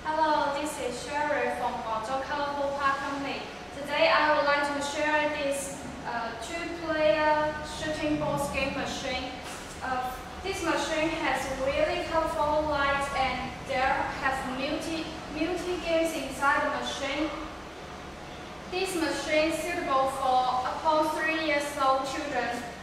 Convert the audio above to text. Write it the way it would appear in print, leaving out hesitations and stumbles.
Hello, this is Sherry from Guangzhou Colorful Park Company. Today I would like to share this two-player shooting ball game machine. This machine has really colorful lights and there has multi games inside the machine. This machine is suitable for up to 3 years old children.